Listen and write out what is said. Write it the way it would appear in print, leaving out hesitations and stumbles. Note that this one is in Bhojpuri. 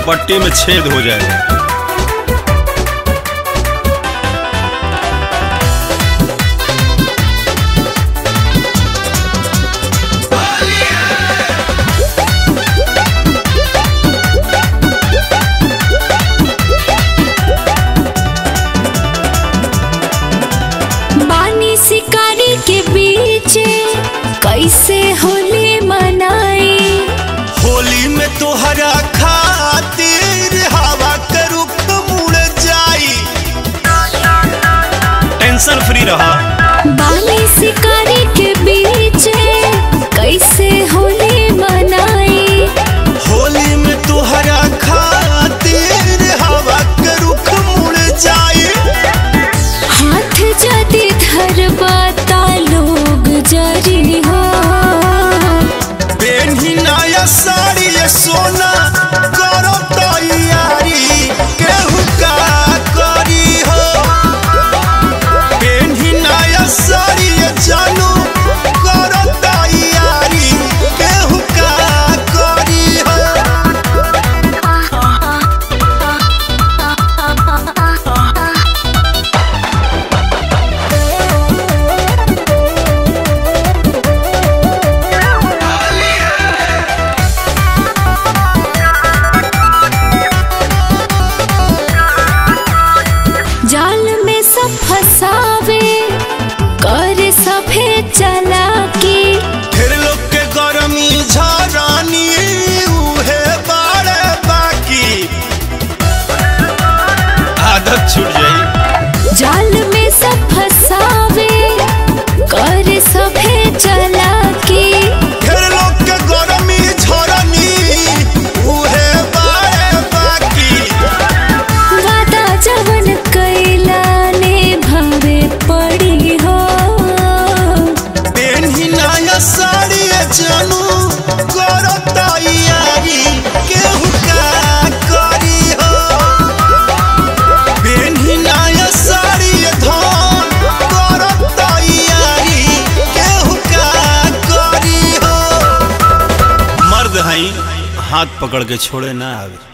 पट्टी में छेद हो जाएगा। शिकारी के बीच कैसे होली मनाई? होली में तोहरा खातिर हवा के रुख मुड़ जाई। टेंशन फ्री रहा। बानी शिकारी के बीच कैसे होली मनाई? होली में तोहरा खातिर हवा के रुख मुड़ जाई। हाथ जदी धरबाता लोग जरी हो। बेनी नया साड़ी सोना करो तैयारी केहू का करी हो। बेनी नया साड़ी जानू करो तैयारी केहू का करी हो। जाल में सब फसावे कर सभे चला के। फिर लोग के गरमी झरानी उहे बाड़े बाकी। आदत छूट जाई। जाल में सब फसावे कर सभे चला के। फिर लोग के गरमी झरानी उहे बाड़े बाकी। वादा जवन कैला ने भावे पड़ी हो। बेनी नया साड़ी जानू करो तैयारी केहू का करी हो। बेनी नया साड़ी धन करो तैयारी केहू का करी हो। मर्द हई हाथ पकड़ के छोड़े ना आवे।